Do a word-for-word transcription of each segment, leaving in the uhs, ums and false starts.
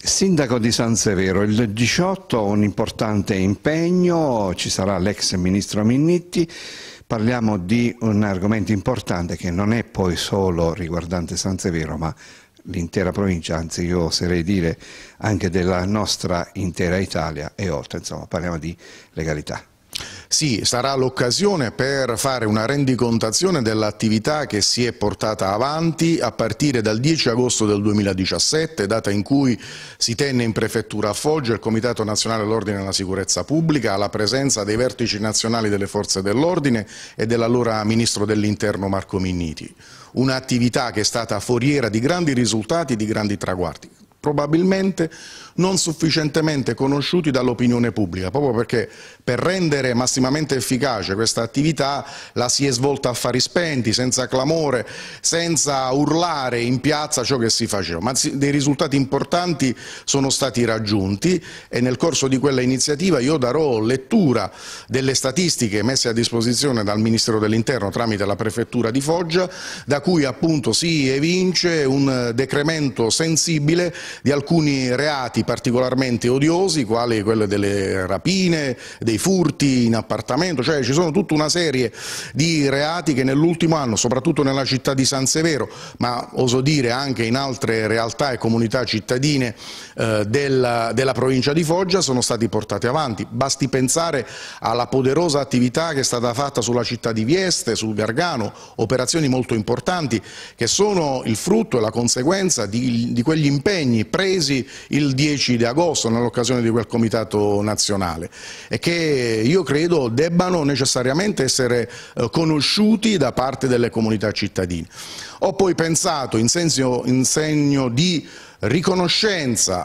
Sindaco di San Severo, il diciotto un importante impegno, ci sarà l'ex ministro Minniti, parliamo di un argomento importante che non è poi solo riguardante San Severo ma l'intera provincia, anzi io oserei dire anche della nostra intera Italia e oltre, insomma parliamo di legalità. Sì, sarà l'occasione per fare una rendicontazione dell'attività che si è portata avanti a partire dal dieci agosto del duemiladiciassette, data in cui si tenne in prefettura a Foggia il Comitato Nazionale dell'Ordine e della Sicurezza Pubblica, alla presenza dei vertici nazionali delle Forze dell'Ordine e dell'allora Ministro dell'Interno Marco Minniti. Un'attività che è stata foriera di grandi risultati e di grandi traguardi, probabilmente non sufficientemente conosciuti dall'opinione pubblica, proprio perché per rendere massimamente efficace questa attività la si è svolta a fari spenti, senza clamore, senza urlare in piazza ciò che si faceva, ma dei risultati importanti sono stati raggiunti e nel corso di quella iniziativa io darò lettura delle statistiche messe a disposizione dal Ministero dell'Interno tramite la Prefettura di Foggia, da cui appunto si evince un decremento sensibile di alcuni reati particolarmente odiosi, quali quelle delle rapine, dei furti in appartamento, cioè ci sono tutta una serie di reati che nell'ultimo anno, soprattutto nella città di San Severo, ma oso dire anche in altre realtà e comunità cittadine eh, della, della provincia di Foggia, sono stati portati avanti. Basti pensare alla poderosa attività che è stata fatta sulla città di Vieste, sul Gargano, operazioni molto importanti che sono il frutto e la conseguenza di, di quegli impegni presi il dieci di agosto nell'occasione di quel comitato nazionale e che io credo debbano necessariamente essere eh, conosciuti da parte delle comunità cittadine. Ho poi pensato in segno, in segno di riconoscenza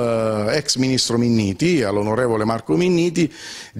al ex ministro Minniti, all'onorevole Marco Minniti,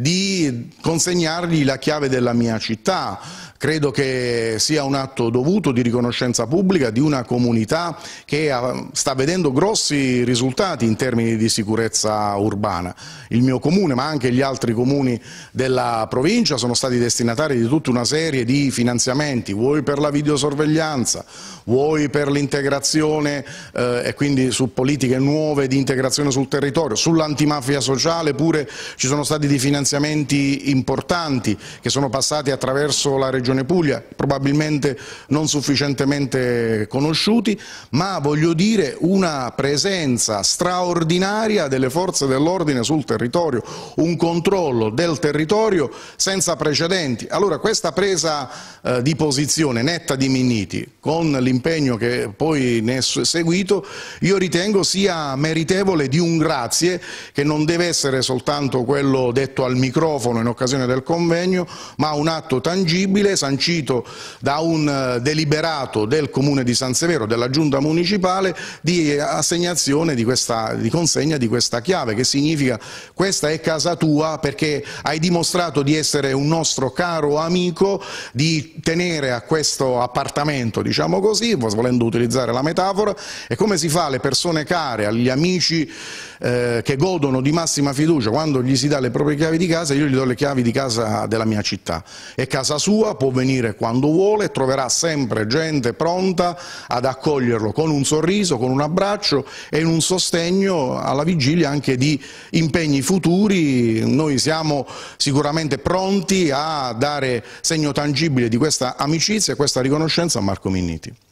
di consegnargli la chiave della mia città. Credo che sia un atto dovuto di riconoscenza pubblica di una comunità che sta vedendo grossi risultati in termini di sicurezza urbana. Il mio comune, ma anche gli altri comuni della provincia, sono stati destinatari di tutta una serie di finanziamenti, vuoi per la videosorveglianza, vuoi per l'integrazione eh, e quindi su politiche nuove di integrazione sul territorio, sull'antimafia sociale pure ci sono stati dei finanziamenti importanti che sono passati attraverso la Regione Puglia, probabilmente non sufficientemente conosciuti, ma voglio dire una presenza straordinaria delle forze dell'ordine sul territorio, un controllo del territorio senza precedenti. Allora questa presa eh, di posizione netta di Minniti, con l'impegno che poi ne è seguito, io ritengo sia meritevole di un grazie che non deve essere soltanto quello detto al microfono in occasione del convegno, ma un atto tangibile, sancito da un deliberato del Comune di San Severo, della Giunta Municipale, di assegnazione di questa, di consegna di questa chiave, che significa questa è casa tua perché hai dimostrato di essere un nostro caro amico, di tenere a questo appartamento, diciamo così, volendo utilizzare la metafora, e come si fa alle persone care, agli amici eh, che godono di massima fiducia quando gli si dà le proprie chiavi di casa, io gli do le chiavi di casa della mia città, è casa sua, può venire quando vuole, troverà sempre gente pronta ad accoglierlo con un sorriso, con un abbraccio e un sostegno alla vigilia anche di impegni futuri. Noi siamo sicuramente pronti a dare segno tangibile di questa amicizia e questa riconoscenza a Marco Minniti.